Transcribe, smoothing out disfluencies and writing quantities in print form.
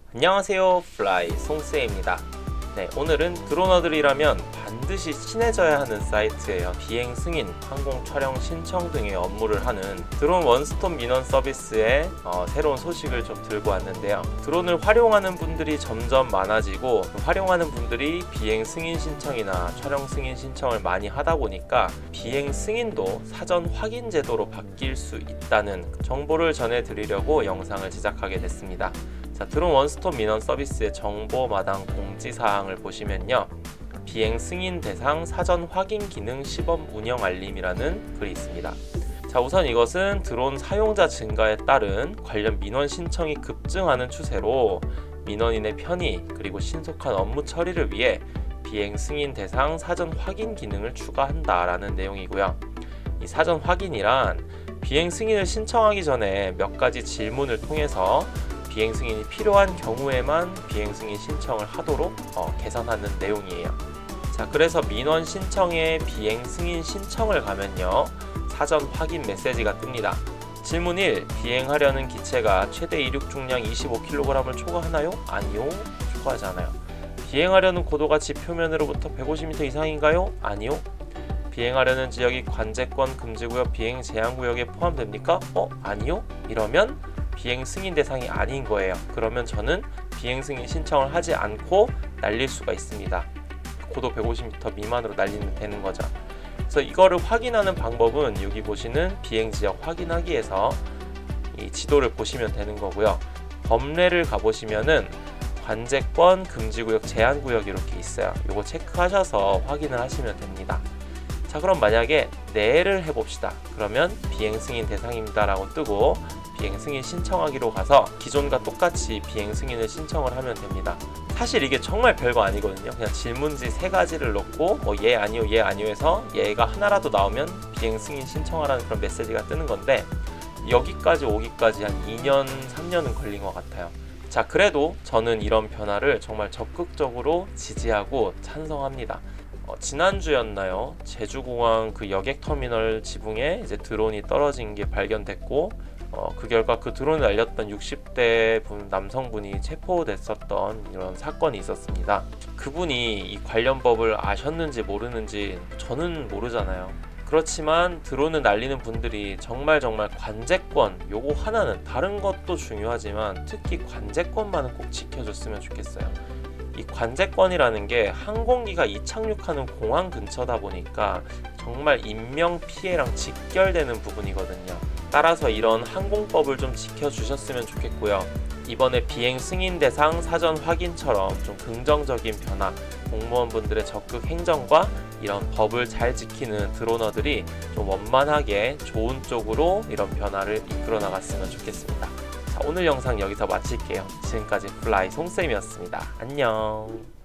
안녕하세요, 플라이 송스입니다. 네, 오늘은 드로너들이라면 반드시 친해져야 하는 사이트예요. 비행 승인, 항공 촬영 신청 등의 업무를 하는 드론 원스톱 민원 서비스의 새로운 소식을 좀 들고 왔는데요. 드론을 활용하는 분들이 점점 많아지고 활용하는 분들이 비행 승인 신청이나 촬영 승인 신청을 많이 하다 보니까 비행 승인도 사전 확인 제도로 바뀔 수 있다는 정보를 전해드리려고 영상을 제작하게 됐습니다. 자, 드론 원스톱 민원 서비스의 정보마당 공지사항을 보시면요, 비행 승인 대상 사전 확인 기능 시범 운영 알림이라는 글이 있습니다. 자, 우선 이것은 드론 사용자 증가에 따른 관련 민원 신청이 급증하는 추세로 민원인의 편의 그리고 신속한 업무 처리를 위해 비행 승인 대상 사전 확인 기능을 추가한다라는 내용이고요. 이 사전 확인이란 비행 승인을 신청하기 전에 몇 가지 질문을 통해서 비행 승인이 필요한 경우에만 비행 승인 신청을 하도록 개선하는 내용이에요. 자, 그래서 민원 신청에 비행 승인 신청을 가면요, 사전 확인 메시지가 뜹니다. 질문 1. 비행하려는 기체가 최대 이륙 중량 25kg을 초과하나요? 아니요, 초과하지 않아요. 비행하려는 고도가 지 표면으로부터 150m 이상인가요? 아니요. 비행하려는 지역이 관제권 금지구역 비행 제한구역에 포함됩니까? 아니요? 이러면 비행 승인 대상이 아닌 거예요. 그러면 저는 비행 승인 신청을 하지 않고 날릴 수가 있습니다. 고도 150m 미만으로 날리면 되는 거죠. 그래서 이거를 확인하는 방법은 여기 보시는 비행 지역 확인하기에서 이 지도를 보시면 되는 거고요. 범례를 가보시면은 관제권 금지구역 제한구역 이렇게 있어요. 이거 체크하셔서 확인을 하시면 됩니다. 자, 그럼 만약에 네를 해봅시다. 그러면 비행 승인 대상입니다 라고 뜨고 비행 승인 신청하기로 가서 기존과 똑같이 비행 승인을 신청을 하면 됩니다. 사실 이게 정말 별거 아니거든요. 그냥 질문지 3가지를 넣고 예 아니요 예 아니요 해서 예가 하나라도 나오면 비행 승인 신청하라는 그런 메시지가 뜨는 건데, 여기까지 오기까지 한 2년 3년은 걸린 것 같아요. 자, 그래도 저는 이런 변화를 정말 적극적으로 지지하고 찬성합니다. 지난주였나요? 제주공항 그 여객터미널 지붕에 이제 드론이 떨어진 게 발견됐고, 그 결과 그 드론을 날렸던 60대 남성분이 체포됐었던 이런 사건이 있었습니다. 그분이 이 관련 법을 아셨는지 모르는지 저는 모르잖아요. 그렇지만 드론을 날리는 분들이 정말 관제권, 요거 하나는, 다른 것도 중요하지만 특히 관제권만은 꼭 지켜줬으면 좋겠어요. 이 관제권이라는 게 항공기가 이착륙하는 공항 근처다 보니까 정말 인명 피해랑 직결되는 부분이거든요. 따라서 이런 항공법을 좀 지켜주셨으면 좋겠고요. 이번에 비행 승인 대상 사전 확인처럼 좀 긍정적인 변화, 공무원분들의 적극 행정과 이런 법을 잘 지키는 드로너들이 좀 원만하게 좋은 쪽으로 이런 변화를 이끌어 나갔으면 좋겠습니다. 자, 오늘 영상 여기서 마칠게요. 지금까지 플라이 송쌤이었습니다. 안녕.